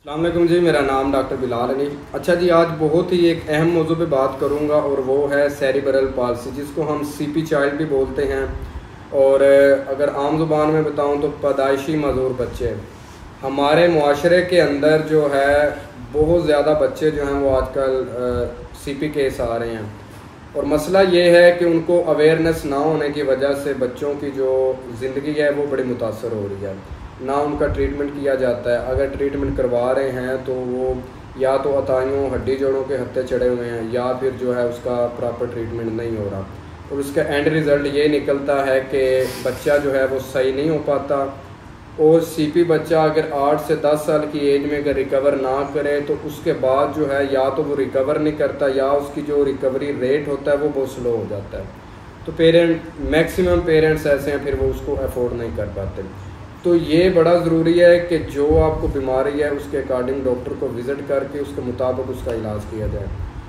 अस्सलाम वालेकुम जी, मेरा नाम डॉक्टर बिलाल अली। अच्छा जी, आज बहुत ही एक अहम मौजू पे बात करूँगा और वो है सेरिब्रल पाल्सी, जिसको हम सीपी चाइल्ड भी बोलते हैं। और अगर आम ज़ुबान में बताऊँ तो पैदाइशी मज़ूर बच्चे। हमारे मुआशरे के अंदर जो है बहुत ज़्यादा बच्चे जो हैं वो आजकल सीपी केस आ रहे हैं। और मसला ये है कि उनको अवेयरनेस ना होने की वजह से बच्चों की जो ज़िंदगी है वो बड़ी मुतासर हो रही है। ना उनका ट्रीटमेंट किया जाता है। अगर ट्रीटमेंट करवा रहे हैं तो वो या तो अताइयों हड्डी जोड़ों के हत्थे चढ़े हुए हैं या फिर जो है उसका प्रॉपर ट्रीटमेंट नहीं हो रहा। और उसका एंड रिज़ल्ट ये निकलता है कि बच्चा जो है वो सही नहीं हो पाता। और सीपी बच्चा अगर 8 से 10 साल की एज में अगर रिकवर ना करे तो उसके बाद जो है या तो वो रिकवर नहीं करता या उसकी जो रिकवरी रेट होता है वो बहुत स्लो हो जाता है। तो मैक्सिमम पेरेंट्स ऐसे हैं फिर वो उसको अफोर्ड नहीं कर पाते। तो ये बड़ा ज़रूरी है कि जो आपको बीमारी है उसके अकॉर्डिंग डॉक्टर को विज़िट करके उसके मुताबिक उसका इलाज किया जाए।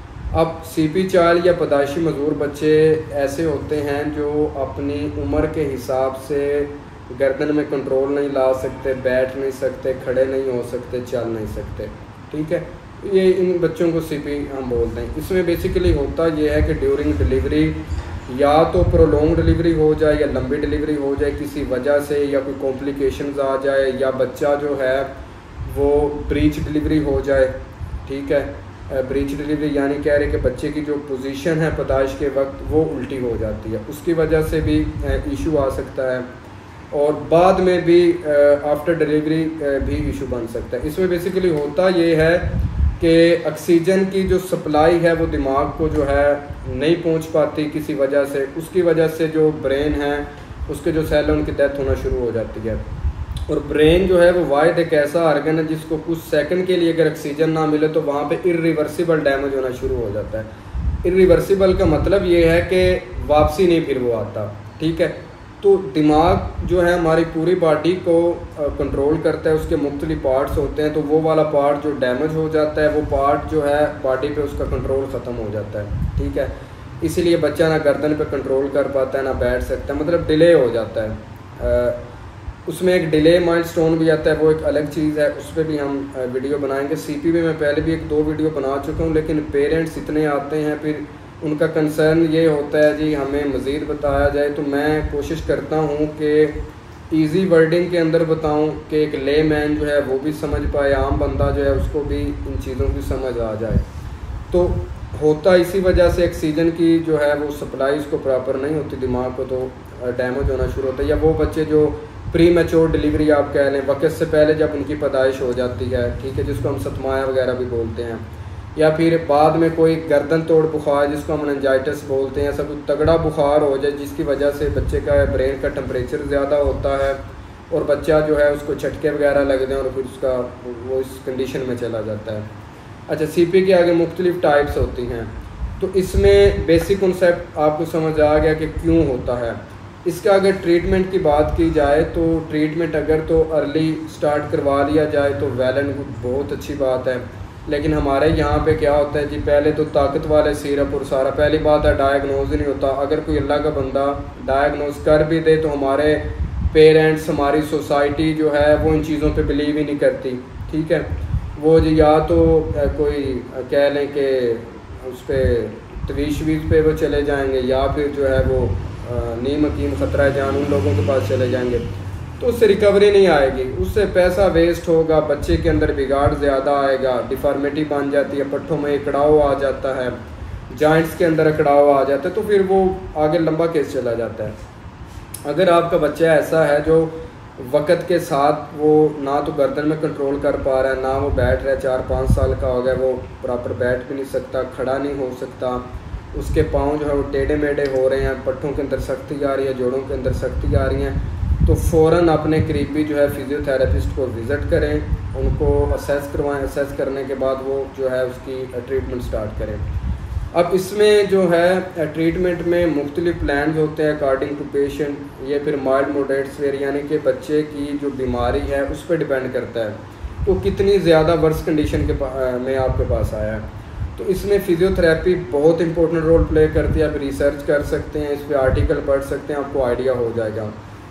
अब सीपी चाइल्ड या पैदाइशी मज़ूर बच्चे ऐसे होते हैं जो अपनी उम्र के हिसाब से गर्दन में कंट्रोल नहीं ला सकते, बैठ नहीं सकते, खड़े नहीं हो सकते, चल नहीं सकते। ठीक है, ये इन बच्चों को सीपी हम बोलते हैं। इसमें बेसिकली होता ये है कि ड्यूरिंग डिलीवरी या तो प्रोलॉन्ग डिलीवरी हो जाए या लंबी डिलीवरी हो जाए किसी वजह से, या कोई कॉम्प्लिकेशंस आ जाए, या बच्चा जो है वो ब्रीच डिलीवरी हो जाए। ठीक है, ब्रीच डिलीवरी यानी कह रहे कि बच्चे की जो पोजीशन है पैदाइश के वक्त वो उल्टी हो जाती है, उसकी वजह से भी इशू आ सकता है। और बाद में भी आफ्टर डिलीवरी भी इशू बन सकता है। इसमें बेसिकली होता ये है कि ऑक्सीजन की जो सप्लाई है वो दिमाग को जो है नहीं पहुंच पाती किसी वजह से। उसकी वजह से जो ब्रेन है उसके जो सेल हैं उनकी डेथ होना शुरू हो जाती है। और ब्रेन जो है वो वाहिद एक ऐसा आर्गन है जिसको कुछ सेकंड के लिए अगर ऑक्सीजन ना मिले तो वहाँ पे इरिवर्सिबल डैमेज होना शुरू हो जाता है। इरिवर्सिबल का मतलब ये है कि वापसी नहीं फिर वो आता। ठीक है, तो दिमाग जो है हमारी पूरी बॉडी को कंट्रोल करता है, उसके मुख्तलिफ पार्ट्स होते हैं। तो वो वाला पार्ट जो डैमेज हो जाता है वो पार्ट जो है बॉडी पे उसका कंट्रोल ख़त्म हो जाता है। ठीक है, इसीलिए बच्चा ना गर्दन पे कंट्रोल कर पाता है ना बैठ सकता है, मतलब डिले हो जाता है। उसमें एक डिले माइलस्टोन भी आता है, वो एक अलग चीज़ है, उस पर भी हम वीडियो बनाएंगे। सीपी में मैं पहले भी 1-2 वीडियो बना चुका हूँ, लेकिन पेरेंट्स इतने आते हैं फिर उनका कंसर्न ये होता है जी हमें मज़ीद बताया जाए। तो मैं कोशिश करता हूँ कि इजी वर्डिंग के अंदर बताऊँ कि एक ले मैन जो है वो भी समझ पाए, आम बंदा जो है उसको भी इन चीज़ों की समझ आ जाए। तो होता इसी वजह से ऑक्सीजन की जो है वो सप्लाई उसको प्रॉपर नहीं होती दिमाग को, तो डैमेज होना शुरू होता है। या वो बच्चे जो प्री मैच्योर डिलीवरी आप कह लें, वक्त से पहले जब उनकी पैदाइश हो जाती है, ठीक है, जिसको हम सतमाया वगैरह भी बोलते हैं, या फिर बाद में कोई गर्दन तोड़ बुखार जिसको हम मेनिंजाइटिस बोलते हैं, ऐसा कोई तगड़ा बुखार हो जाए जिसकी वजह से बच्चे का ब्रेन का टेम्परेचर ज़्यादा होता है और बच्चा जो है उसको झटके वगैरह लग दें और फिर उसका वो इस कंडीशन में चला जाता है। अच्छा, सीपी के आगे मुख्तलिफ टाइप्स होती हैं। तो इसमें बेसिक कॉन्सेप्ट आपको समझ आ गया कि क्यों होता है। इसका अगर ट्रीटमेंट की बात की जाए तो ट्रीटमेंट अगर तो अर्ली स्टार्ट करवा लिया जाए तो वेल एंड गुड, बहुत अच्छी बात है। लेकिन हमारे यहाँ पे क्या होता है जी, पहले तो ताकत वाले सिरप और सारा, पहली बात है डायग्नोज नहीं होता। अगर कोई अल्लाह का बंदा डायग्नोज कर भी दे तो हमारे पेरेंट्स, हमारी सोसाइटी जो है वो इन चीज़ों पे बिलीव ही नहीं करती। ठीक है, वो जी या तो कोई कह लें कि उस पर तवीश पे वो चले जाएंगे, या फिर जो है वो नीम हकीम ख़तरा जान उन लोगों के पास चले जाएंगे, तो उससे रिकवरी नहीं आएगी, उससे पैसा वेस्ट होगा, बच्चे के अंदर बिगाड़ ज़्यादा आएगा, डिफॉर्मिटी बन जाती है, पट्ठों में अकड़ाव आ जाता है, जॉइंट्स के अंदर अकड़ाव आ जाता है, तो फिर वो आगे लंबा केस चला जाता है। अगर आपका बच्चा ऐसा है जो वक़्त के साथ वो ना तो गर्दन में कंट्रोल कर पा रहा है, ना वो बैठ रहा है, 4-5 साल का हो गया, वो प्रॉपर बैठ भी नहीं सकता, खड़ा नहीं हो सकता, उसके पाँव जो है वो टेढ़े मेढ़े हो रहे हैं, पट्ठों के अंदर सख्ती आ रही है, जोड़ों के अंदर सख्ती आ रही है, तो फ़ौरन अपने करीबी जो है फिजियोथेरेपिस्ट को विज़िट करें, उनको असेस करवाएं। असेस करने के बाद वो जो है उसकी ट्रीटमेंट स्टार्ट करें। अब इसमें जो है ट्रीटमेंट में मुख्तलिफ प्लान्स होते हैं अकॉर्डिंग टू पेशेंट। ये फिर माइल्ड मॉडरेट सीवियर यानी कि बच्चे की जो बीमारी है उस पर डिपेंड करता है तो कितनी ज़्यादा वर्स कंडीशन में आपके पास आया है। तो इसमें फ़िज़ियोथेरेपी बहुत इंपॉर्टेंट रोल प्ले करती है। आप रिसर्च कर सकते हैं, इस पर आर्टिकल पढ़ सकते हैं, आपको आइडिया हो जाएगा।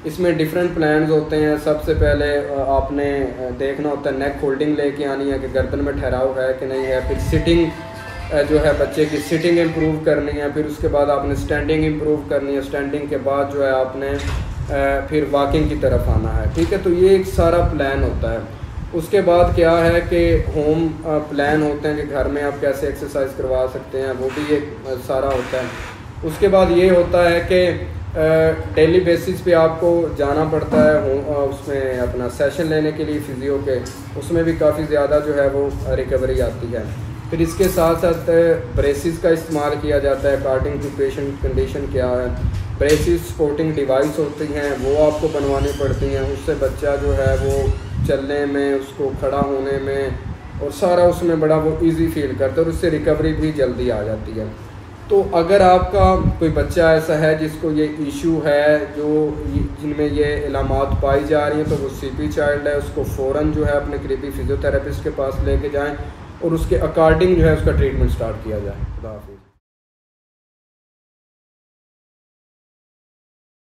इसमें डिफरेंट प्लान्स होते हैं। सबसे पहले आपने देखना होता है नेक होल्डिंग लेके आनी है कि गर्दन में ठहराव है कि नहीं है। फिर सिटिंग जो है बच्चे की सिटिंग इम्प्रूव करनी है। फिर उसके बाद आपने स्टैंडिंग इम्प्रूव करनी है। स्टैंडिंग के बाद जो है आपने फिर वॉकिंग की तरफ आना है। ठीक है, तो ये एक सारा प्लान होता है। उसके बाद क्या है कि होम प्लान होते हैं कि घर में आप कैसे एक्सरसाइज करवा सकते हैं, वो भी एक सारा होता है। उसके बाद ये होता है कि डेली बेसिस पे आपको जाना पड़ता है उसमें अपना सेशन लेने के लिए फिजियो के, उसमें भी काफ़ी ज़्यादा जो है वो रिकवरी आती है। फिर इसके साथ साथ ब्रेसिस का इस्तेमाल किया जाता है अकॉर्डिंग टू पेशेंट कंडीशन क्या है। ब्रेसिस सपोर्टिंग डिवाइस होती हैं, वो आपको बनवानी पड़ती हैं। उससे बच्चा जो है वो चलने में, उसको खड़ा होने में और सारा उसमें बड़ा वो इजी फील करता है और उससे रिकवरी भी जल्दी आ जाती है। तो अगर आपका कोई बच्चा ऐसा है जिसको ये इशू है, जो जिनमें ये इलामात पाई जा रही हैं, तो वो सीपी चाइल्ड है, उसको फ़ौरन जो है अपने करीबी फिजियोथेरेपिस्ट के पास लेके जाएं और उसके अकॉर्डिंग जो है उसका ट्रीटमेंट स्टार्ट किया जाए। खुदा हाफिज़।